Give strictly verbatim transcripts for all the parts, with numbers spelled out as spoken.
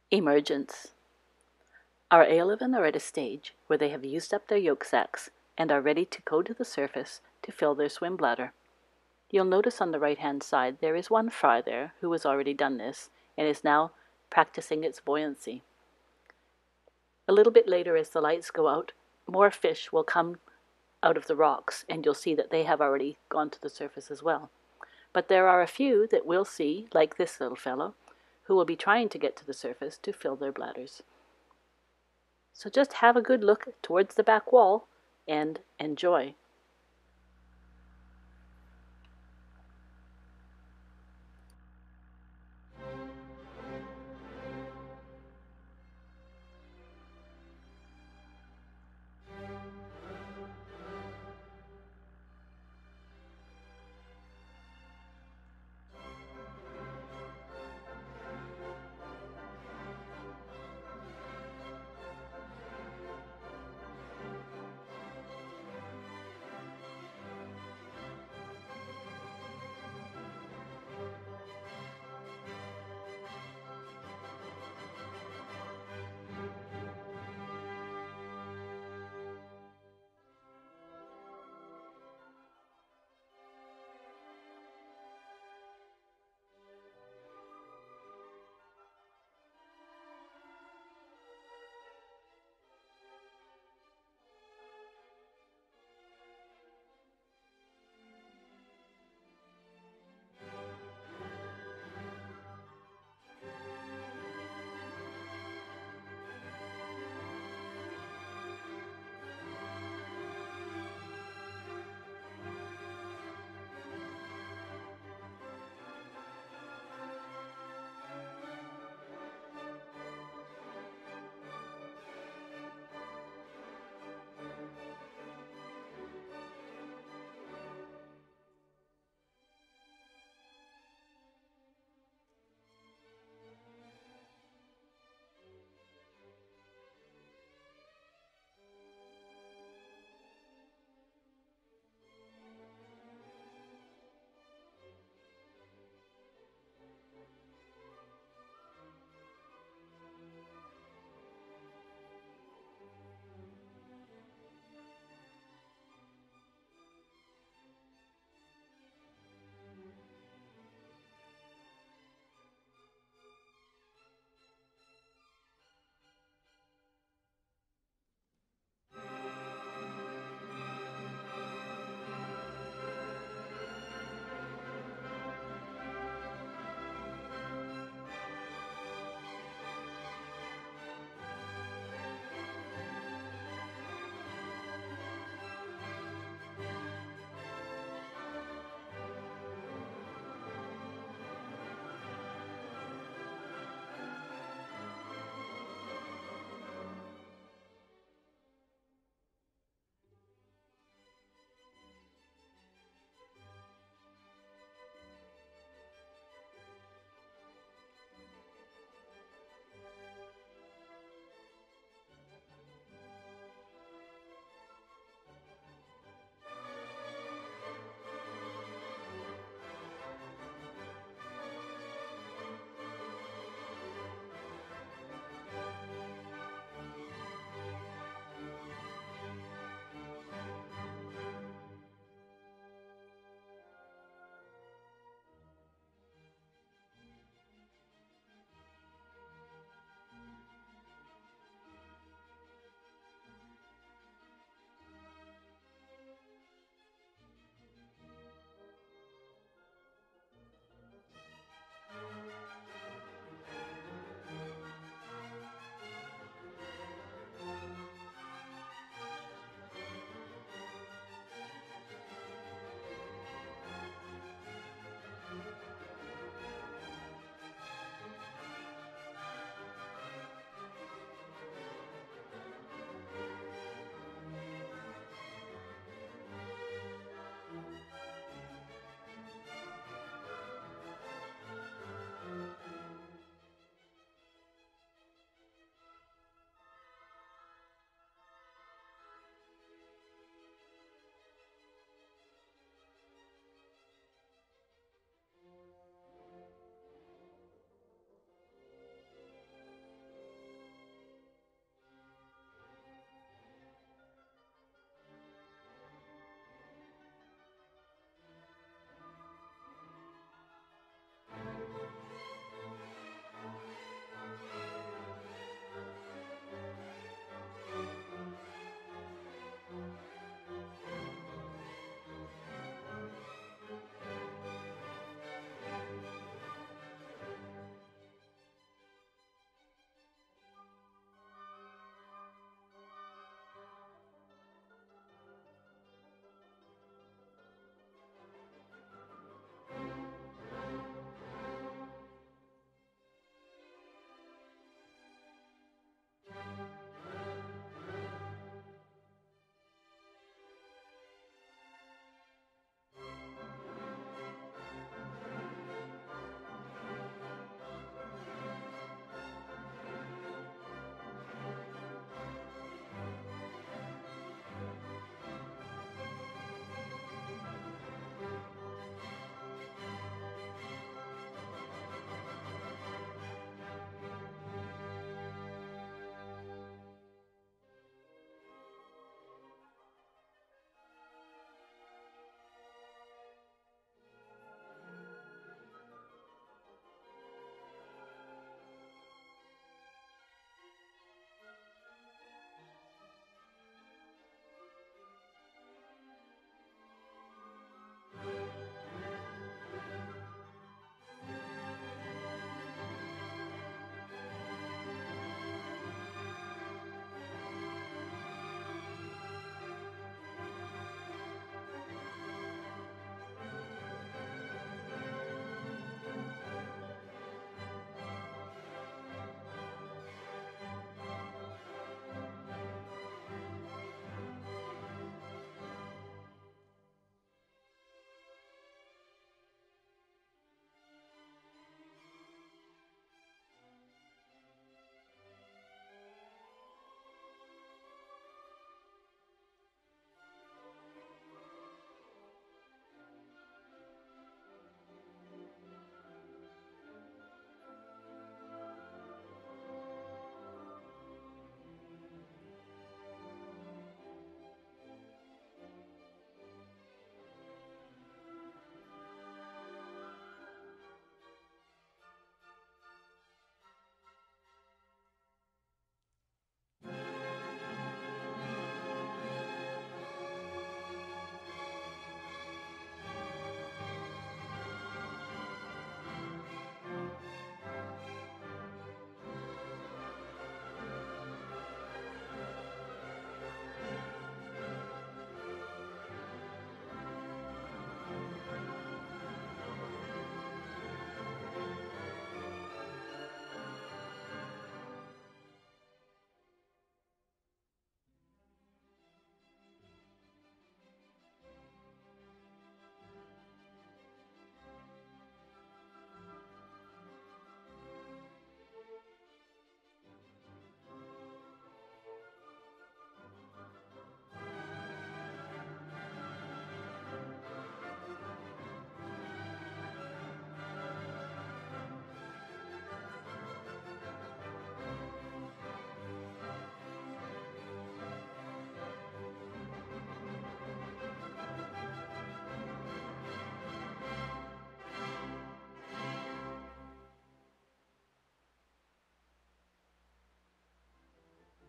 Emergence. Our alevin are at a stage where they have used up their yolk sacs and are ready to go to the surface to fill their swim bladder. You'll notice on the right-hand side there is one fry there who has already done this and is now practicing its buoyancy. A little bit later, as the lights go out, more fish will come out of the rocks, and you'll see that they have already gone to the surface as well. But there are a few that we'll see, like this little fellow, who will be trying to get to the surface to fill their bladders. So just have a good look towards the back wall and enjoy.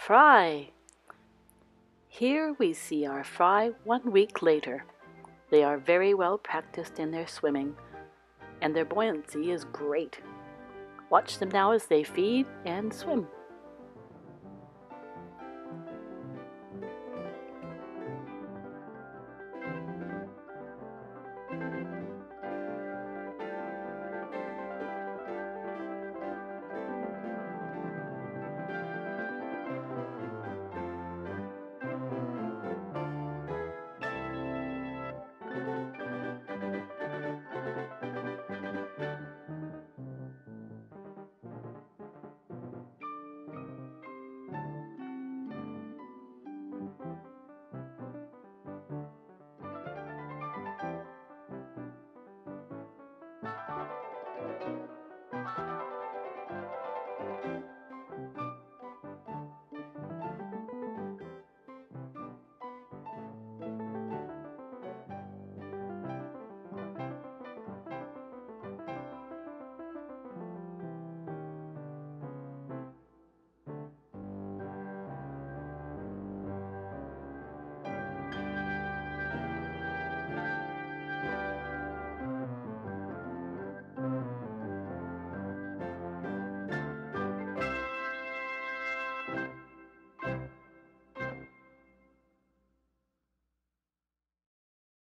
Fry! Here we see our fry one week later. They are very well practiced in their swimming, and their buoyancy is great. Watch them now as they feed and swim.